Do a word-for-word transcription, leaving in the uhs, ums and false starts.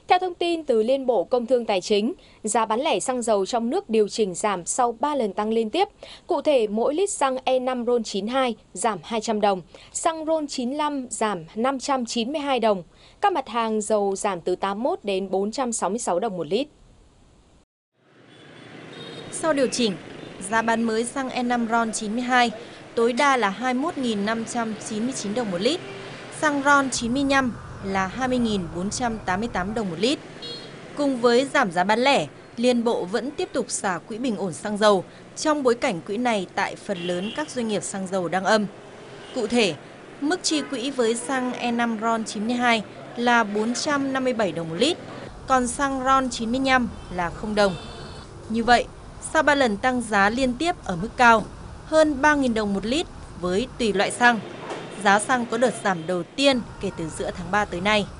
Theo thông tin từ Liên Bộ Công Thương Tài chính, giá bán lẻ xăng dầu trong nước điều chỉnh giảm sau ba lần tăng liên tiếp. Cụ thể, mỗi lít xăng E năm RON chín mươi hai giảm hai trăm đồng, xăng RON chín mươi lăm giảm năm trăm chín mươi hai đồng. Các mặt hàng dầu giảm từ tám mươi mốt đến bốn trăm sáu mươi sáu đồng một lít. Sau điều chỉnh, giá bán mới xăng E năm RON chín mươi hai tối đa là hai mươi mốt nghìn năm trăm chín mươi chín đồng một lít, xăng RON chín mươi lăm là hai mươi nghìn bốn trăm tám mươi tám đồng một lít. Cùng với giảm giá bán lẻ, Liên Bộ vẫn tiếp tục xả quỹ bình ổn xăng dầu trong bối cảnh quỹ này tại phần lớn các doanh nghiệp xăng dầu đang âm. Cụ thể, mức chi quỹ với xăng E năm RON chín mươi hai là bốn trăm năm mươi bảy đồng một lít, còn xăng RON chín mươi lăm là không đồng. Như vậy, sau ba lần tăng giá liên tiếp ở mức cao, hơn ba nghìn đồng một lít với tùy loại xăng, giá xăng có đợt giảm đầu tiên kể từ giữa tháng ba tới nay.